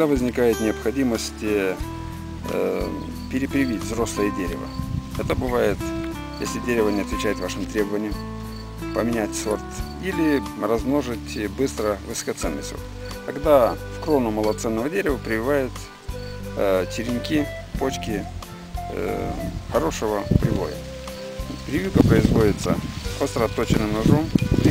возникает необходимость перепривить взрослое дерево. Это бывает, если дерево не отвечает вашим требованиям, поменять сорт или размножить быстро высокоценный сорт. Тогда в крону малоценного дерева прививают черенки, почки хорошего привоя. Прививка производится остро отточенным ножом,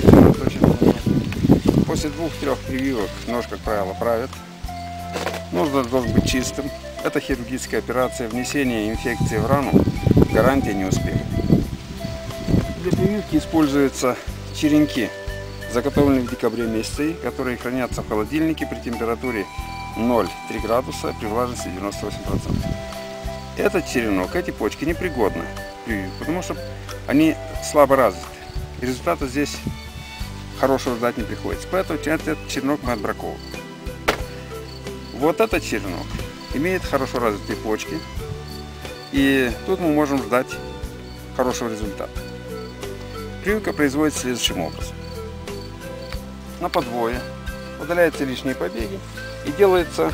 После 2-3 прививок нож, как правило, правят. Нож должен быть чистым. Это хирургическая операция. Внесение инфекции в рану – гарантия неуспеха. Для прививки используются черенки, заготовленные в декабре месяце, которые хранятся в холодильнике при температуре 0,3 градуса при влажности 98%. Этот черенок, эти почки непригодны к прививке, потому что они слабо развиты. И результата здесь хорошего ждать не приходится. Поэтому этот черенок мы отбраковываем. Вот этот черенок имеет хорошо развитые почки. И тут мы можем ждать хорошего результата. Прививка производится следующим образом. На подвое удаляются лишние побеги и делается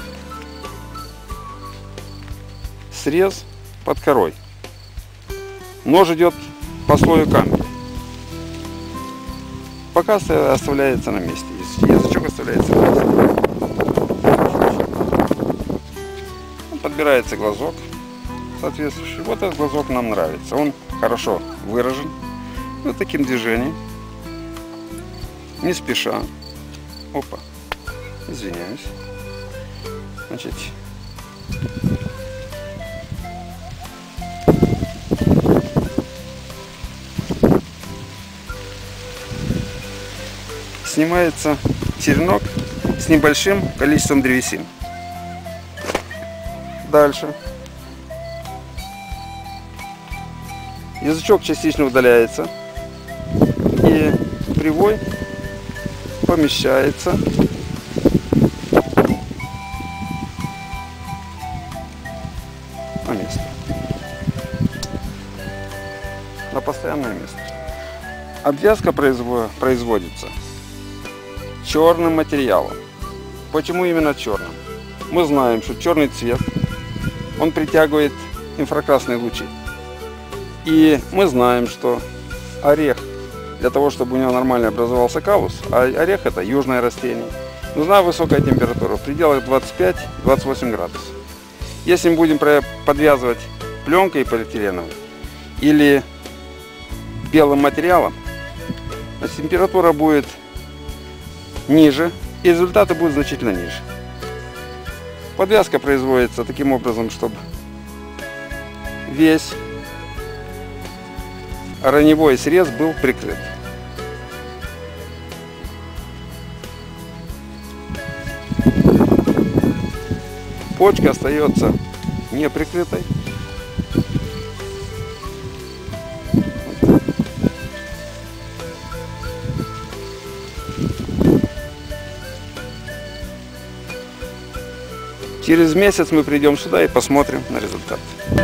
срез под корой. Нож идет по слою камня. Пока оставляется на месте. Язычок оставляется на месте. Подбирается глазок соответствующий. Вот этот глазок нам нравится. Он хорошо выражен. Вот таким движением. Не спеша. Опа. Извиняюсь. Значит. Снимается черенок с небольшим количеством древесин. Дальше. Язычок частично удаляется. И привой помещается на место. На постоянное место. Обвязка производится черным материалом. Почему именно черным? Мы знаем, что черный цвет, он притягивает инфракрасные лучи. И мы знаем, что орех, для того, чтобы у него нормально образовался каллус, а орех это южное растение, нужна высокая температура, в пределах 25-28 градусов. Если мы будем подвязывать пленкой полиэтиленовой или белым материалом, значит, температура будет ниже, и результаты будут значительно ниже. Подвязка производится таким образом, чтобы весь раневой срез был прикрыт. Почка остается не прикрытой. Через месяц мы придем сюда и посмотрим на результат.